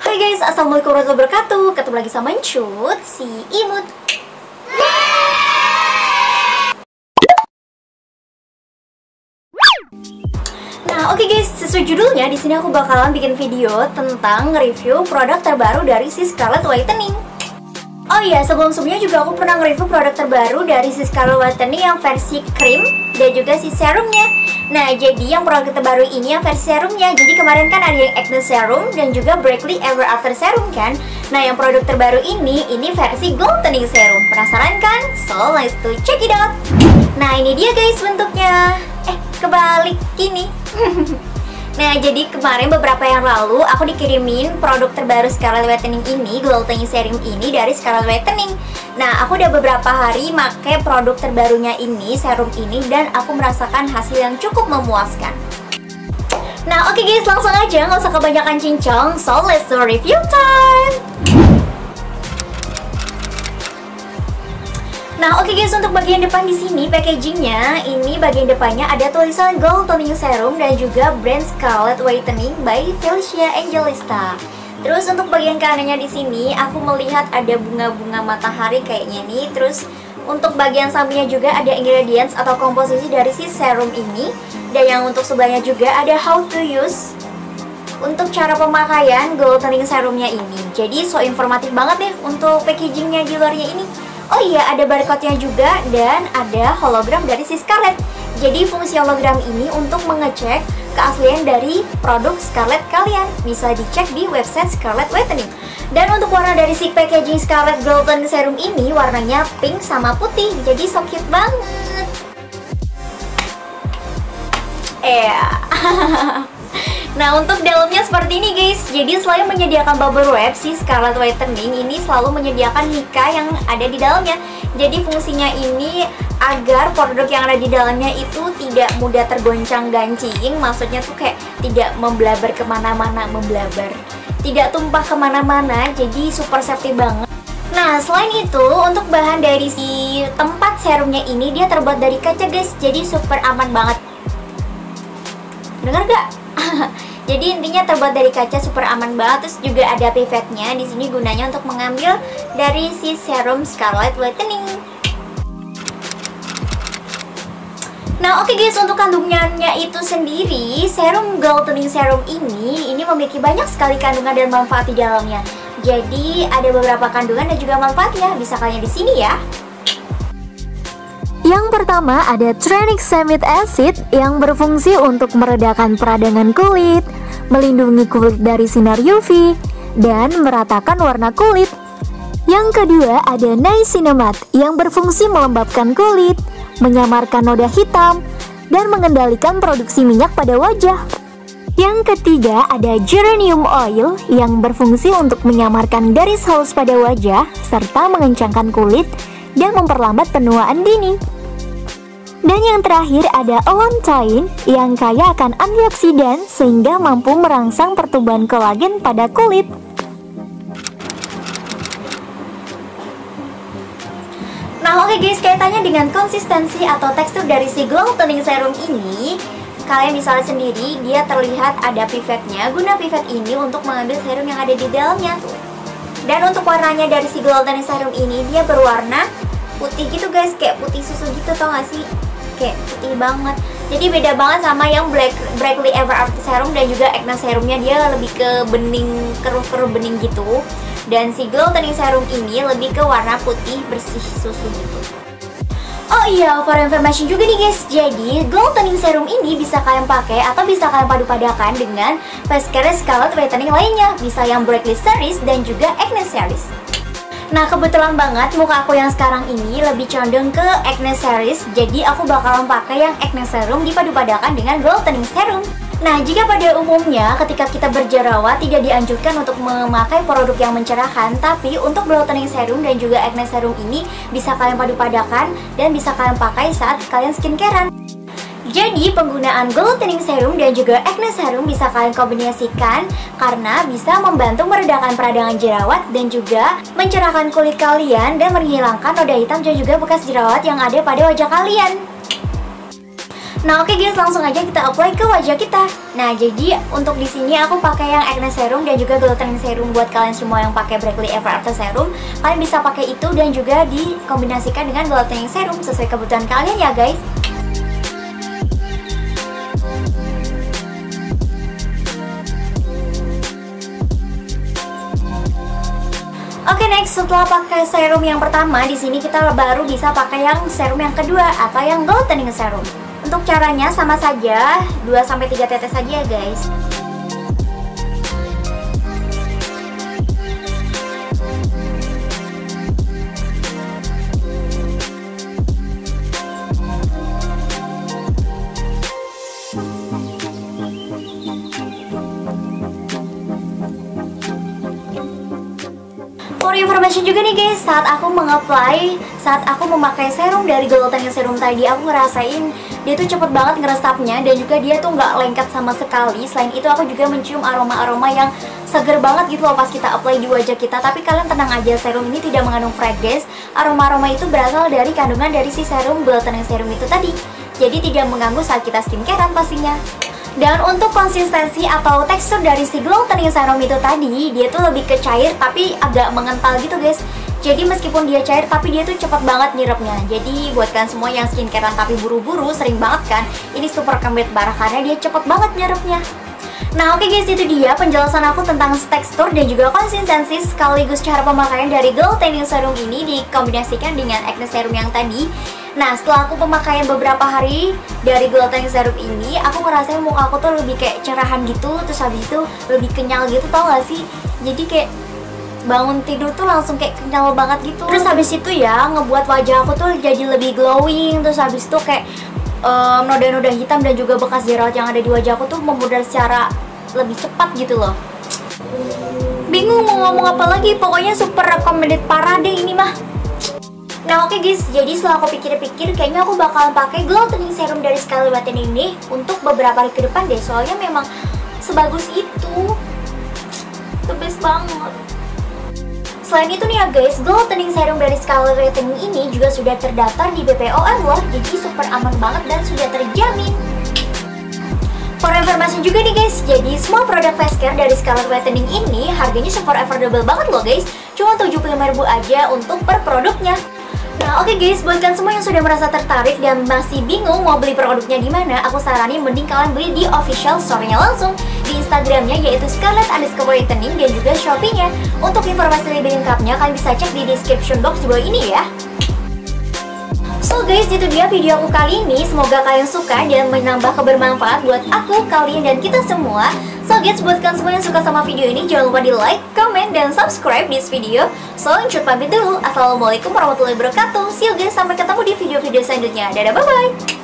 Oke guys, assalamualaikum warahmatullahi wabarakatuh. Ketemu lagi sama Encut, si Imut. Nah, oke guys, sesuai judulnya di sini aku bakalan bikin video tentang review produk terbaru dari si Scarlett Whitening. Oh iya, sebelumnya juga aku pernah nge-review produk terbaru dari si Scarlett Whitening yang versi krim dan juga si serumnya. Nah, jadi yang produk terbaru ini yang versi serumnya. Jadi kemarin kan ada yang Acne Serum dan juga Breakly Ever After Serum kan. Nah, yang produk terbaru ini versi Goldening Serum. Penasaran kan? So, let's to check it out. Nah, ini dia guys bentuknya. Kebalik gini. Nah, jadi kemarin beberapa yang lalu aku dikirimin produk terbaru Scarlett Whitening ini, Goldening Serum ini dari Scarlett Whitening. Nah, aku udah beberapa hari pakai produk terbarunya ini, serum ini, dan aku merasakan hasil yang cukup memuaskan. Nah, oke guys, langsung aja, nggak usah kebanyakan cincong. So, let's do review time. Nah, oke guys, untuk bagian depan di sini packagingnya, ini bagian depannya ada tulisan Goldening Serum dan juga brand Scarlett Whitening by Felicia Angelista. Terus untuk bagian kanannya di sini aku melihat ada bunga-bunga matahari kayaknya nih. Terus untuk bagian sampingnya juga ada ingredients atau komposisi dari si serum ini. Dan yang untuk sebelahnya juga ada how to use untuk cara pemakaian Goldening Serumnya ini. Jadi so informatif banget deh untuk packagingnya di luarnya ini. Oh iya, ada barcode-nya juga dan ada hologram dari si Scarlett. Jadi fungsi hologram ini untuk mengecek keaslian dari produk Scarlett kalian. Bisa dicek di website Scarlett Whitening. Dan untuk warna dari si packaging Scarlett Goldening Serum ini warnanya pink sama putih. Jadi so cute banget. Nah, untuk dalamnya seperti ini guys. Jadi selain menyediakan bubble wrap, si Scarlett Whitening ini selalu menyediakan mica yang ada di dalamnya. Jadi fungsinya ini agar produk yang ada di dalamnya itu tidak mudah tergoncang-gancing. Maksudnya tuh kayak tidak memblaber kemana-mana, tidak tumpah kemana-mana. Jadi super safety banget. Nah, selain itu untuk bahan dari si tempat serumnya ini dia terbuat dari kaca guys. Jadi super aman banget. Dengar gak? Jadi intinya terbuat dari kaca, super aman banget. Terus juga ada pipetnya di sini gunanya untuk mengambil dari si serum Scarlett Whitening. Nah, oke guys, untuk kandungannya itu sendiri, serum Goldening Serum ini memiliki banyak sekali kandungan dan manfaat di dalamnya. Jadi ada beberapa kandungan dan juga manfaatnya. Bisa kalian di sini ya. Yang pertama ada tranexamic acid yang berfungsi untuk meredakan peradangan kulit, melindungi kulit dari sinar UV, dan meratakan warna kulit. Yang kedua ada niacinamide yang berfungsi melembabkan kulit, menyamarkan noda hitam, dan mengendalikan produksi minyak pada wajah. Yang ketiga ada geranium oil yang berfungsi untuk menyamarkan garis halus pada wajah, serta mengencangkan kulit dan memperlambat penuaan dini. Dan yang terakhir ada allantoin yang kaya akan antioksidan sehingga mampu merangsang pertumbuhan kolagen pada kulit. Nah, oke guys, kaitannya dengan konsistensi atau tekstur dari si Goldening Serum ini, kalian bisa lihat sendiri dia terlihat ada pipetnya. Guna pipet ini untuk mengambil serum yang ada di dalamnya. Dan untuk warnanya dari si Goldening Serum ini dia berwarna putih gitu guys, kayak putih susu gitu, tau gak sih? Kayak putih banget. Jadi beda banget sama yang Breakly Ever After Serum dan juga Acne Serumnya, dia lebih ke bening, keruh-keruh bening gitu. Dan si Goldening Serum ini lebih ke warna putih bersih susu gitu. Oh iya, for information juga nih guys. Jadi Goldening Serum ini bisa kalian pakai atau bisa kalian padu-padakan dengan face care Scarlett Whitening lainnya. Bisa yang Breakly Series dan juga Acne Series. Nah, kebetulan banget muka aku yang sekarang ini lebih condong ke Acne Series. Jadi aku bakalan pakai yang Acne Serum dipadu-padakan dengan Goldening Serum. Nah, jika pada umumnya ketika kita berjerawat tidak dianjurkan untuk memakai produk yang mencerahkan, tapi untuk Goldening Serum dan juga Acne Serum ini bisa kalian padu-padakan dan bisa kalian pakai saat kalian skincarean. Jadi penggunaan Goldening Serum dan juga Acne Serum bisa kalian kombinasikan karena bisa membantu meredakan peradangan jerawat dan juga mencerahkan kulit kalian dan menghilangkan noda hitam dan juga bekas jerawat yang ada pada wajah kalian. Nah oke guys, langsung aja kita apply ke wajah kita. Nah jadi untuk di sini aku pakai yang acne serum dan juga glow tanning serum. Buat kalian semua yang pakai Brightly Ever After serum, kalian bisa pakai itu dan juga dikombinasikan dengan glow tanning serum sesuai kebutuhan kalian ya guys. Oke, next, setelah pakai serum yang pertama, di sini kita baru bisa pakai yang serum yang kedua atau yang glow tanning serum. Untuk caranya sama saja, 2-3 tetes saja ya guys. For information juga nih guys, saat aku memakai serum dari glow tanning serum tadi, aku ngerasain dia tuh cepet banget ngeresapnya dan juga dia tuh nggak lengket sama sekali. Selain itu aku juga mencium aroma-aroma yang seger banget gitu loh pas kita apply di wajah kita. Tapi kalian tenang aja, serum ini tidak mengandung fragrance. Aroma-aroma itu berasal dari kandungan dari si serum glow tanning serum itu tadi. Jadi tidak mengganggu saat kita skincarean pastinya. Dan untuk konsistensi atau tekstur dari si glow tanning serum itu tadi, dia tuh lebih ke cair tapi agak mengental gitu guys. Jadi meskipun dia cair tapi dia tuh cepet banget nyerapnya. Jadi buat kalian semua yang skincarean tapi buru-buru, sering banget kan, ini super recommended parah karena dia cepet banget nyerapnya. Nah oke guys, itu dia penjelasan aku tentang tekstur dan juga konsistensi sekaligus cara pemakaian dari glow tanning serum ini dikombinasikan dengan acne serum yang tadi. Nah setelah aku pemakaian beberapa hari dari glow tanning serum ini, aku ngerasain muka aku tuh lebih kayak cerahan gitu. Terus habis itu lebih kenyal gitu, tau gak sih? Jadi kayak bangun tidur tuh langsung kayak kenyal banget gitu. Terus habis itu ya ngebuat wajah aku tuh jadi lebih glowing. Terus habis itu kayak noda-noda hitam dan juga bekas jerawat yang ada di wajah aku tuh memudar secara lebih cepat gitu loh. Bingung mau ngomong apa lagi, pokoknya super recommended parah deh ini mah. Nah oke guys, jadi setelah aku pikir-pikir, kayaknya aku bakalan pakai glow tanning serum dari Scarlett Whitening ini untuk beberapa hari ke depan deh. Soalnya memang sebagus itu, the best banget. Selain itu nih ya guys, glow tanning serum dari Scarlett Whitening ini juga sudah terdaftar di BPOM loh. Jadi super aman banget dan sudah terjamin. For information juga nih guys, jadi semua produk face care dari Scarlett Whitening ini harganya super affordable banget loh guys. Cuma 75.000 aja untuk per produknya. Nah oke guys, buat kalian semua yang sudah merasa tertarik dan masih bingung mau beli produknya di mana, aku saranin mending kalian beli di official store-nya langsung di Instagramnya, yaitu Scarlett_Whitening dan juga Shopee-nya. Untuk informasi lebih lengkapnya kalian bisa cek di description box di bawah ini ya. So guys, itu dia video aku kali ini. Semoga kalian suka dan menambah kebermanfaat buat aku, kalian, dan kita semua. So guys, buat kalian semua yang suka sama video ini, jangan lupa di like, comment, dan subscribe this video. So, lanjut pamit dulu. Assalamualaikum warahmatullahi wabarakatuh. See you guys, sampai ketemu di video-video selanjutnya. Dadah, bye-bye.